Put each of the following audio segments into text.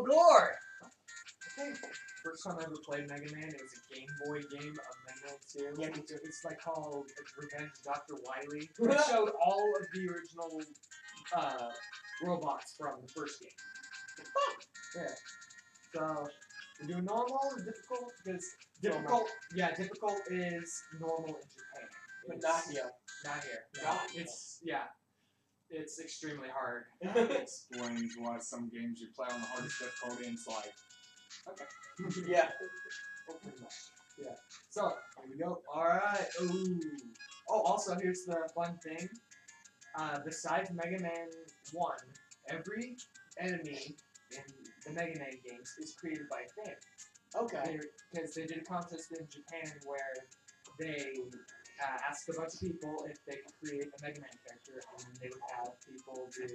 Gore! I think first time I ever played Mega Man, it was a Game Boy game of Mega Man 2. Yeah, me too. It's like called Revenge of Dr. Wily. It showed all of the original robots from the first game. Yeah. So, we're doing normal or difficult? Because difficult is normal in Japan. But not here. Not here. Not here. It's extremely hard. Explains why some games you play on the hardest difficulty and it's like, okay. Yeah. Well, pretty much. Yeah. So, here we go. Alright. Ooh. Oh, also, here's the fun thing. Besides Mega Man 1, every enemy in the Mega Man games is created by a fan. Okay. Because they did a contest in Japan where they asked a bunch of people if they could create a Mega Man character, and then they would have people do,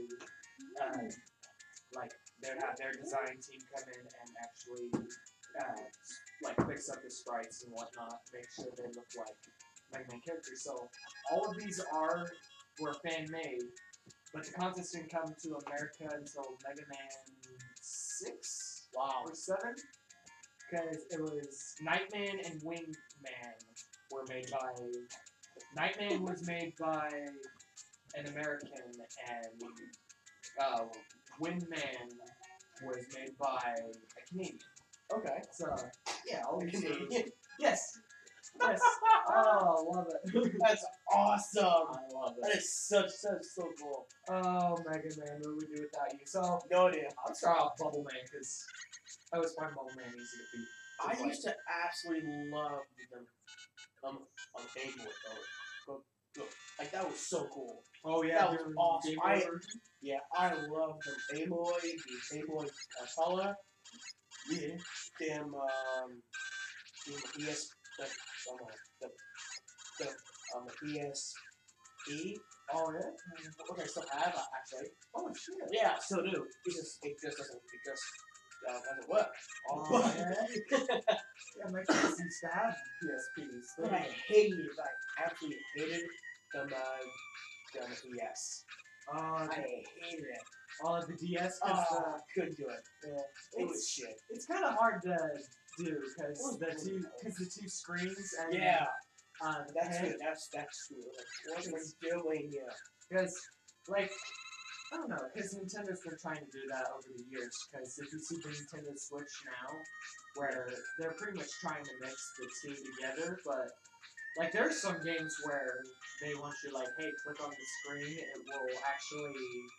they would have their design team come in and actually, fix up the sprites and whatnot, make sure they look like Mega Man characters. So, all of these were fan-made, but the contest didn't come to America until Mega Man 6 or 7, because it was Nightman and Wingman were made by... Nightman was made by an American, and Wingman was made by a Canadian. Okay. So, yeah, all these Canadian. Yes. Yes. Oh, love it. That's awesome. I love it. That is so cool. Oh, Mega Man, what would we do without you? So, No idea. I'll start off Bubble Man, because I always find Bubble Man easy to beat. I used to absolutely love them on Game Boy. Like, that was so cool. Oh, yeah. That was awesome. Game Boy version? Yeah, I love the Game Boy, the Game Boy Color. Yeah. Damn, the ES, the ESP. Oh, yeah? Which I still have, actually. Oh, shit. Yeah, still do. It just doesn't work. Oh, yeah? Yeah, my kids used to have PSPs. But I hated it. I absolutely hated the DS. I hated it. Oh, the DS? Couldn't do it. Yeah. It was shit. It's kind of hard to do, because the two screens and Yeah. that's Good. That's true. Like, what are you doing here? Because, I don't know, because Nintendo's been trying to do that over the years, because if you see the Nintendo Switch now, where they're pretty much trying to mix the two together, but, there's some games where they want you, hey, click on the screen, it will actually,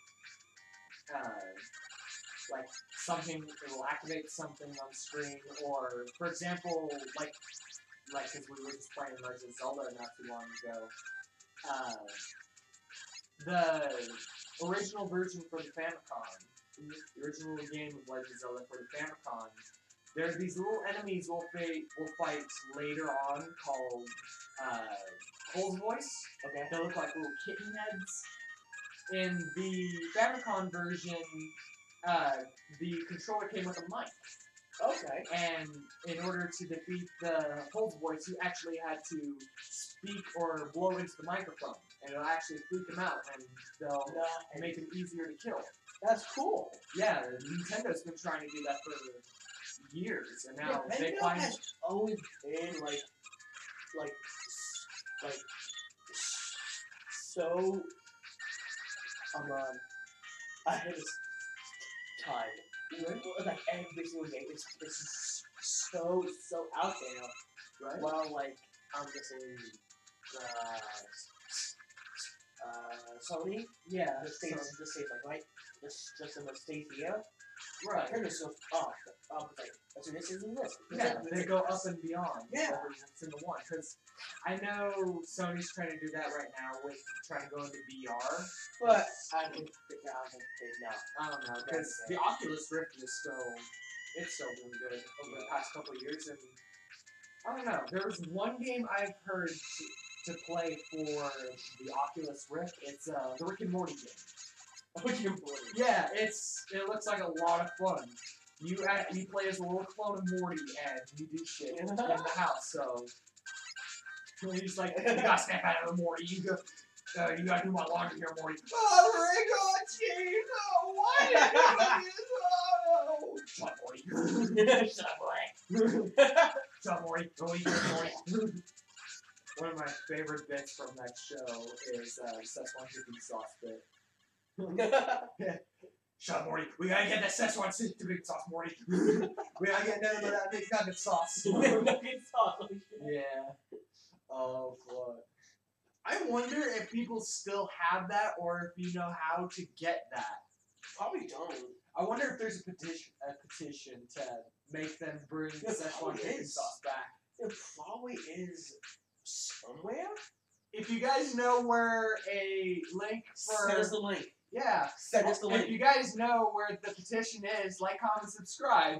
it will activate something on screen, or, for example, because we were just playing Legend of Zelda not too long ago, the original version for the Famicom, the original game of Legend of Zelda for the Famicom, there's these little enemies we'll fight later on called Cole's Voice. Okay. They look like little kitten heads. In the Famicom version, the controller came with a mic. Okay. And in order to defeat the Cole's Voice, you actually had to speak or blow into the microphone. And it'll actually freak them out, and they'll make them easier to kill. That's cool. Yeah, Nintendo's been trying to do that for years, and now they Nintendo find... has always been, so, ahead of time. Like, every single game, it's so out there. Right? Well, I'm guessing, Sony? Yeah. The states, right? Just in the state here. Right. Nintendo's so that's this isn't this. Yeah, they go up and beyond. Yeah. What's in the one. Because I know Sony's trying to do that right now with trying to go into VR. But I don't think I don't know, because the Oculus Rift is still doing good over the past couple of years, and I don't know. There was one game I've heard to play for the Oculus Rift. It's the Rick and Morty game. Rick and Morty. Yeah, it looks like a lot of fun. You play as a little clone of Morty, and you do shit in the house. So you just you gotta snap out of the Morty. You gotta do my laundry here, Morty. Oh, Rigochi! No, why did you do this? Shut up, Morty. Shut up, boy. Shut up, Morty. Go eat your Morty. One of my favorite bits from that show is Szechuan dipping sauce bit. Shut up, Morty. We gotta get that Szechuan dipping sauce, Morty. We gotta get none of that big nugget sauce. Nugget sauce. Yeah. Oh, fuck. I wonder if people still have that, or if you know how to get that. Probably don't. I wonder if there's a petition to make them bring the Szechuan dipping sauce back. It probably is somewhere. If you guys know where a link for... Send us the link. Yeah. Send us the link. If you guys know where the petition is, like, comment, subscribe.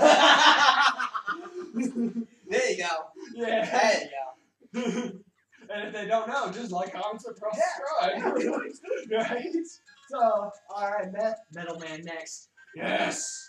There you go. Yeah. There you go. And if they don't know, just like, comment, subscribe. Yeah. Right? So, alright, Metalman next. Yes!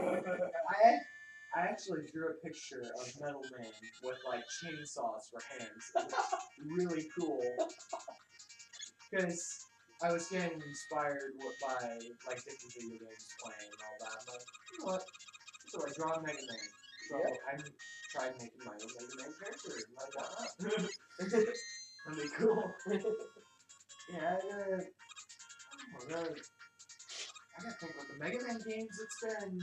I actually drew a picture of Metalman with, like, chainsaws for hands. It was really cool. Because I was getting inspired by, like, different video games playing and all that. I'm like, you know what? So I draw Mega Man. So I tried making my own Mega Man character. And like, why not? That'd be cool. Yeah, I gotta think with the Mega Man games, it's been...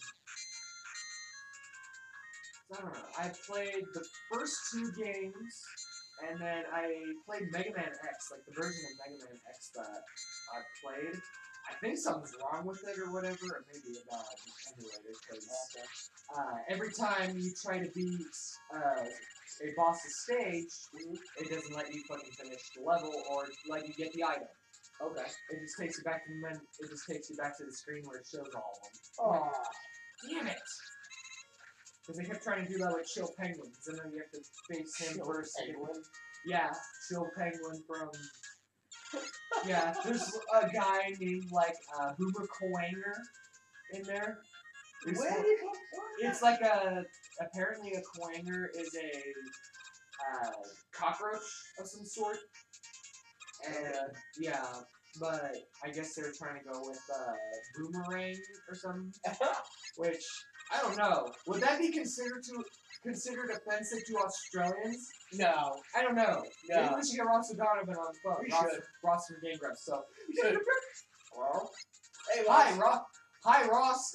I don't know. I played the first 2 games, and then I played Mega Man X, like the version of Mega Man X that I played. I think something's wrong with it or whatever, or maybe it emulated, because every time you try to beat a boss's stage, it doesn't let you fucking finish the level or let you get the item. Okay. It just takes you back to the screen where it shows all of them. Oh, Damn it! Because they kept trying to do that with Chill Penguin, because then you have to face him first. Penguin. Yeah, Chill Penguin from... Yeah, there's a guy named, like, Boomer Koanger in there. Where did it come from? It's like apparently a Koanger is a cockroach of some sort. And, yeah, but I guess they're trying to go with Boomerang or something. Which, I don't know. Would that be considered offensive to Australians? No. I don't know. No. Maybe we should get Ross O'Donovan on the phone. We should. Ross from Game Grumps. So. Hello? Hey, Hi, Ross. Hi, Ross.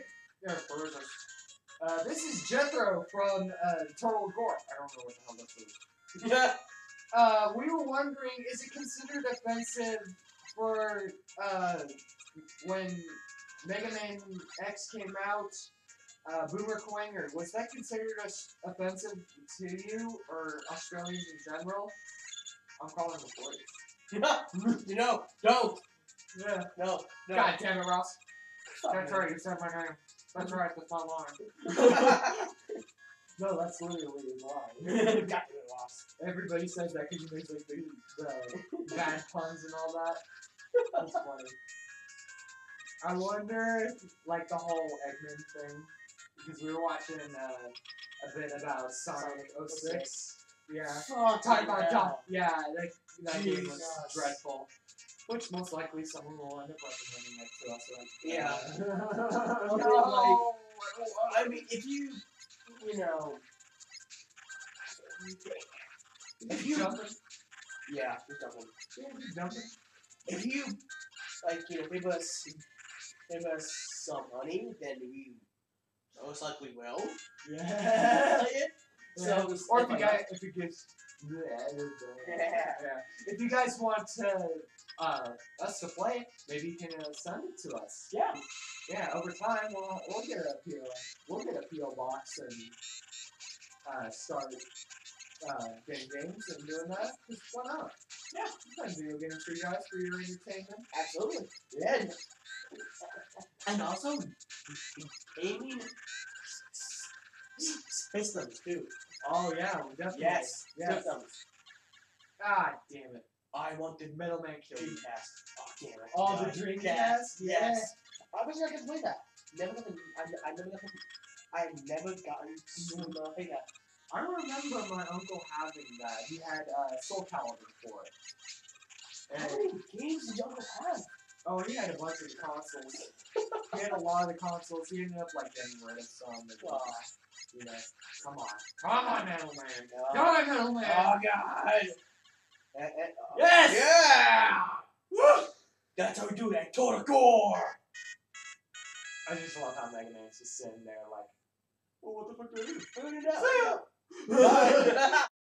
This is Jethro from Total Gore. I don't know what the hell this is. We were wondering, is it considered offensive for when Mega Man X came out? Boomer Koanger, was that considered offensive to you or Australians in general? I'm calling the police. You know, don't. Yeah. No. God damn it, Ross. That's right, you said my name. That's right, that's my line. No, that's literally a lie. Got you, Ross. Everybody says that because you make like the bad puns and all that. That's funny. I wonder if, like, the whole Eggman thing, because we were watching a bit about Sonic 06. Yeah. Oh, Talking about that game was Jesus. dreadful. Which most likely someone will end up recommending it to us. Like, Yeah. No. I mean, if you know, if you, jumping. yeah, just jumping. Yeah, just jumping. If you, like, you know, give us some money, then we most likely will. Yeah. So, or if you guys, if you guys want us to play, maybe you can send it to us. Yeah. Yeah. Over time, we'll get a PO box and start getting games and doing that. Just why not? Yeah. Playing video games for you guys for your entertainment. Absolutely. Yeah. And also, gaming systems too. Oh yeah, we definitely. Yes. Systems. God damn it! I want the Middleman kill you. Dreamcast. Oh damn it. Oh, the Dreamcast. Yes. I wish I could play that. I've never gotten to play that. I remember my uncle having that. He had Soul Calibur for it. How many games did Uncle have? Oh, he had a bunch of the consoles. He had a lot of the consoles. He ended up like getting rid of some. And, you know, come on, Metalman. Come on, Metalman. Oh God! Yes. Yeah! Woo! That's how we do that. Total Gore. I just love how Megaman's just sitting there like, well, what the fuck do I do? Figure it out.